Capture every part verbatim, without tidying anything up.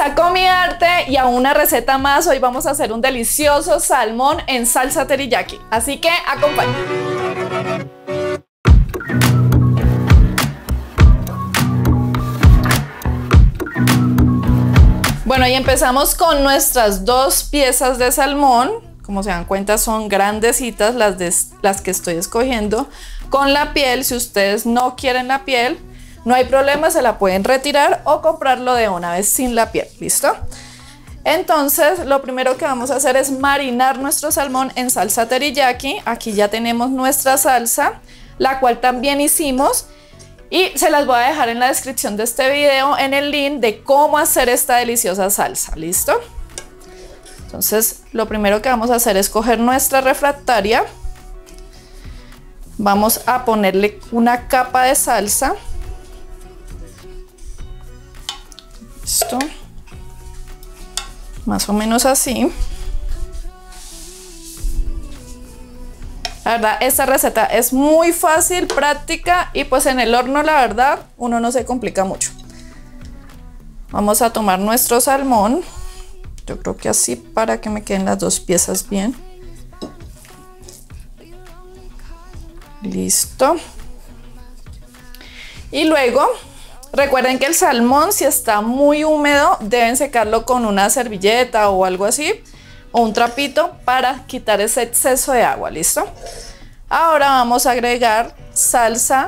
a Comiarte y a una receta más. Hoy vamos a hacer un delicioso salmón en salsa teriyaki, así que acompáñenme. Bueno, y empezamos con nuestras dos piezas de salmón. Como se dan cuenta, son grandecitas las, de, las que estoy escogiendo. Con la piel, si ustedes no quieren la piel, no hay problema, se la pueden retirar o comprarlo de una vez sin la piel, ¿listo? Entonces, lo primero que vamos a hacer es marinar nuestro salmón en salsa teriyaki. Aquí ya tenemos nuestra salsa, la cual también hicimos. Y se las voy a dejar en la descripción de este video en el link de cómo hacer esta deliciosa salsa, ¿listo? Entonces, lo primero que vamos a hacer es coger nuestra refractaria. Vamos a ponerle una capa de salsa. Listo. Más o menos así. La verdad, esta receta es muy fácil, práctica y pues en el horno, la verdad, uno no se complica mucho. Vamos a tomar nuestro salmón. Yo creo que así para que me queden las dos piezas bien. Listo. Y luego, recuerden que el salmón, si está muy húmedo, deben secarlo con una servilleta o algo así, o un trapito para quitar ese exceso de agua, ¿listo? Ahora vamos a agregar salsa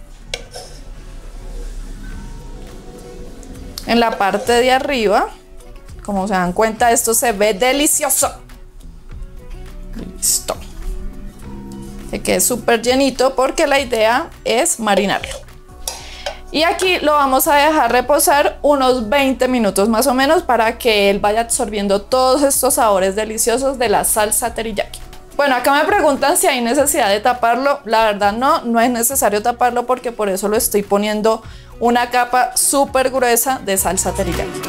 en la parte de arriba. Como se dan cuenta, esto se ve delicioso. Listo. Que quede súper llenito porque la idea es marinarlo. Y aquí lo vamos a dejar reposar unos veinte minutos más o menos para que él vaya absorbiendo todos estos sabores deliciosos de la salsa teriyaki. Bueno, acá me preguntan si hay necesidad de taparlo. La verdad no, no es necesario taparlo porque por eso lo estoy poniendo una capa súper gruesa de salsa teriyaki.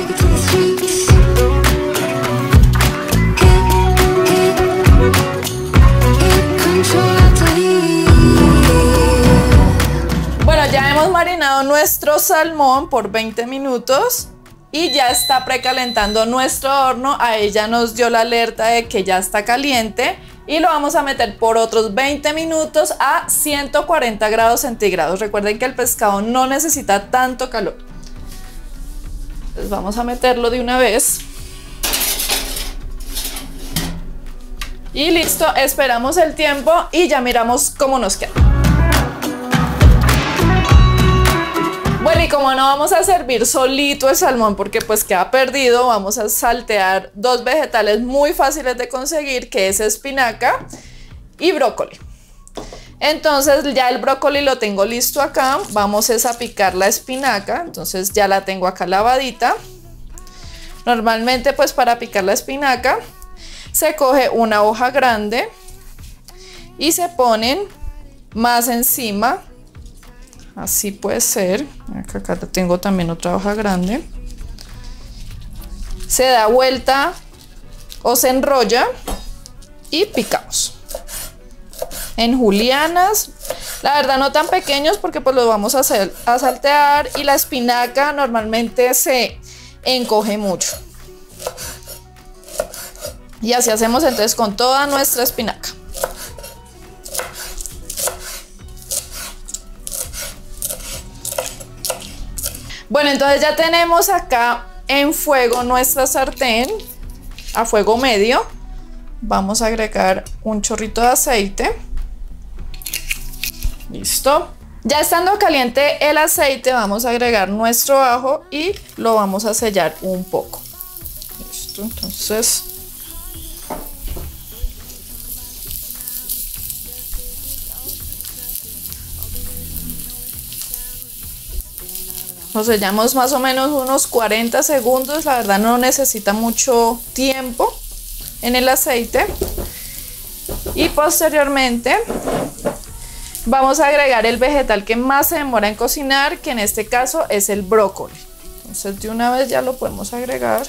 Bueno, ya hemos marinado nuestro salmón por veinte minutos y ya está precalentando nuestro horno. Ahí ya nos dio la alerta de que ya está caliente y lo vamos a meter por otros veinte minutos a ciento cuarenta grados centígrados. Recuerden que el pescado no necesita tanto calor. Entonces vamos a meterlo de una vez. Y listo, esperamos el tiempo y ya miramos cómo nos queda. Bueno, y como no vamos a servir solito el salmón porque pues queda perdido, vamos a saltear dos vegetales muy fáciles de conseguir, que es espinaca y brócoli. Entonces ya el brócoli lo tengo listo acá, vamos a picar la espinaca, entonces ya la tengo acá lavadita. Normalmente pues para picar la espinaca se coge una hoja grande y se ponen más encima. Así puede ser. Acá, acá tengo también otra hoja grande. Se da vuelta o se enrolla y picamos en julianas. La verdad no tan pequeños porque pues los vamos a, hacer, a saltear y la espinaca normalmente se encoge mucho. Y así hacemos entonces con toda nuestra espinaca. Bueno, entonces ya tenemos acá en fuego nuestra sartén a fuego medio. Vamos a agregar un chorrito de aceite. Listo. Ya estando caliente el aceite, vamos a agregar nuestro ajo y lo vamos a sellar un poco. Listo, entonces lo sellamos más o menos unos cuarenta segundos, la verdad no necesita mucho tiempo en el aceite. Y posteriormente vamos a agregar el vegetal que más se demora en cocinar, que en este caso es el brócoli. Entonces de una vez ya lo podemos agregar.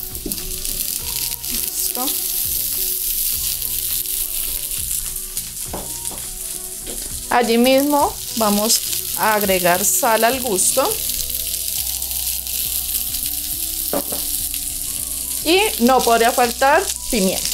Listo. Allí mismo vamos a agregar sal al gusto. Y no podría faltar pimienta.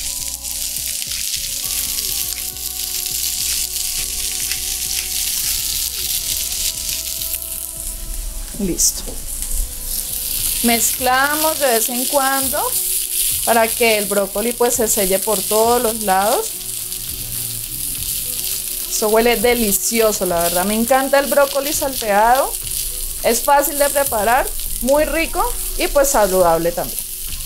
Listo. Mezclamos de vez en cuando para que el brócoli pues se selle por todos los lados. Eso huele delicioso, la verdad. Me encanta el brócoli salteado. Es fácil de preparar, muy rico y pues saludable también.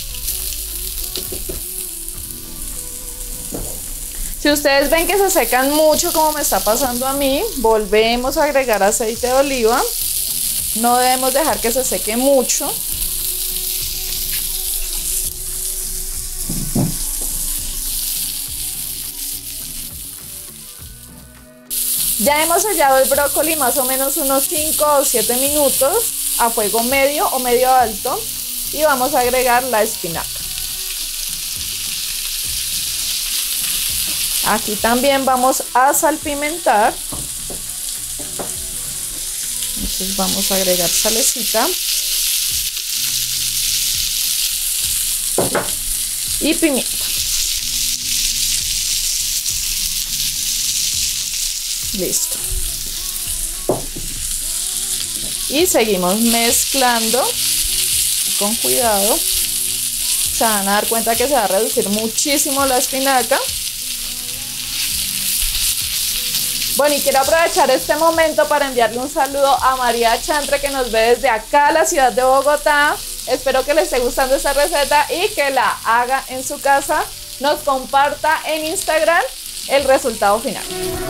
Si ustedes ven que se secan mucho, como me está pasando a mí, volvemos a agregar aceite de oliva. No debemos dejar que se seque mucho. Ya hemos sellado el brócoli más o menos unos cinco o siete minutos a fuego medio o medio alto y vamos a agregar la espinaca. Aquí también vamos a salpimentar. Entonces vamos a agregar salecita y pimienta. Listo. Y seguimos mezclando con cuidado. Se van a dar cuenta que se va a reducir muchísimo la espinaca. Bueno, y quiero aprovechar este momento para enviarle un saludo a María Chantre, que nos ve desde acá, la ciudad de Bogotá. Espero que le esté gustando esta receta y que la haga en su casa. Nos comparta en Instagram el resultado final.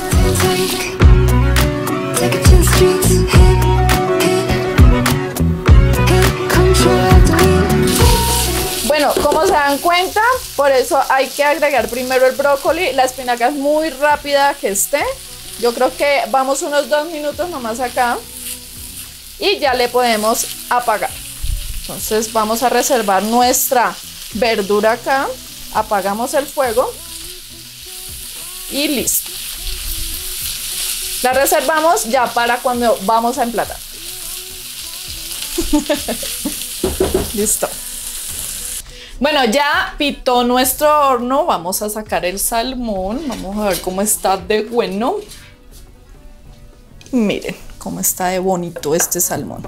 Bueno, como se dan cuenta, por eso hay que agregar primero el brócoli. La espinaca es muy rápida que esté. Yo creo que vamos unos dos minutos nomás acá y ya le podemos apagar. Entonces vamos a reservar nuestra verdura acá, apagamos el fuego y listo. La reservamos ya para cuando vamos a emplatar. Listo. Bueno, ya pitó nuestro horno, vamos a sacar el salmón, vamos a ver cómo está de bueno. Miren cómo está de bonito este salmón.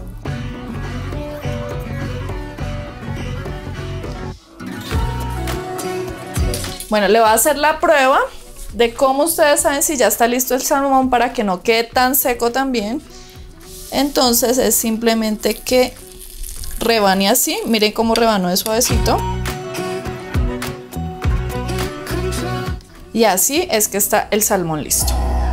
Bueno, le voy a hacer la prueba de cómo ustedes saben si ya está listo el salmón para que no quede tan seco también. Entonces es simplemente que rebane así. Miren cómo rebanó de suavecito. Y así es que está el salmón listo.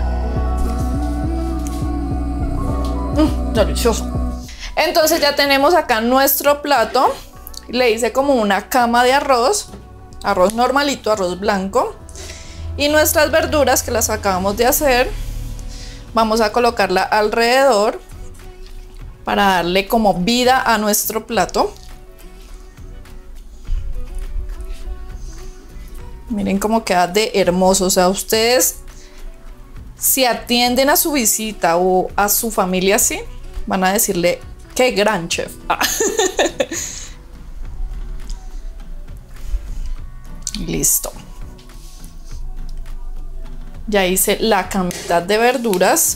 Mm, delicioso. Entonces ya tenemos acá nuestro plato. Le hice como una cama de arroz. Arroz normalito, arroz blanco. Y nuestras verduras que las acabamos de hacer, vamos a colocarla alrededor para darle como vida a nuestro plato. Miren cómo queda de hermoso. O sea, ustedes si atienden a su visita o a su familia así, van a decirle qué gran chef. Ah. Listo. Ya hice la camita de verduras.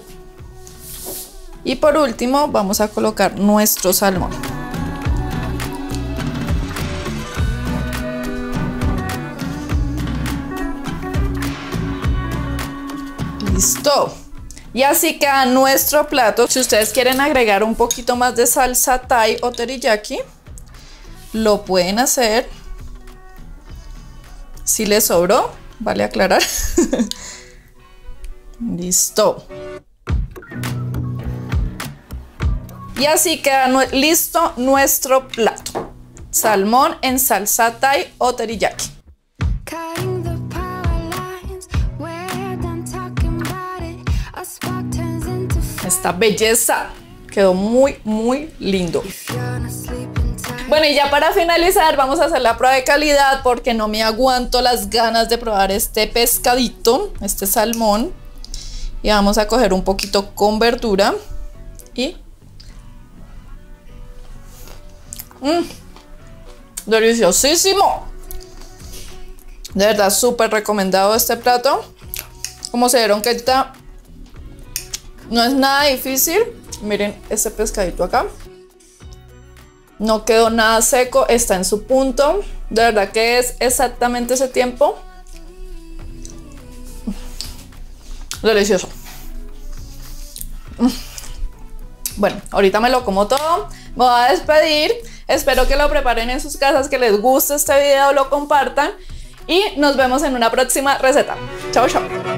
Y por último vamos a colocar nuestro salmón. Listo. Y así queda nuestro plato. Si ustedes quieren agregar un poquito más de salsa Thai o teriyaki, lo pueden hacer. Si les sobró, vale aclarar. Listo. Y así queda nu- listo nuestro plato. Salmón en salsa Thai o teriyaki. Esta belleza quedó muy, muy lindo. Bueno, y ya para finalizar vamos a hacer la prueba de calidad porque no me aguanto las ganas de probar este pescadito, este salmón. Y vamos a coger un poquito con verdura y... Mm. deliciosísimo. De verdad, súper recomendado este plato. Como se dieron cuenta, no es nada difícil. Miren este pescadito acá. No quedó nada seco, está en su punto. De verdad que es exactamente ese tiempo. Delicioso. Bueno, ahorita me lo como todo. Me voy a despedir. Espero que lo preparen en sus casas, que les guste este video, lo compartan. Y nos vemos en una próxima receta. Chao, chao.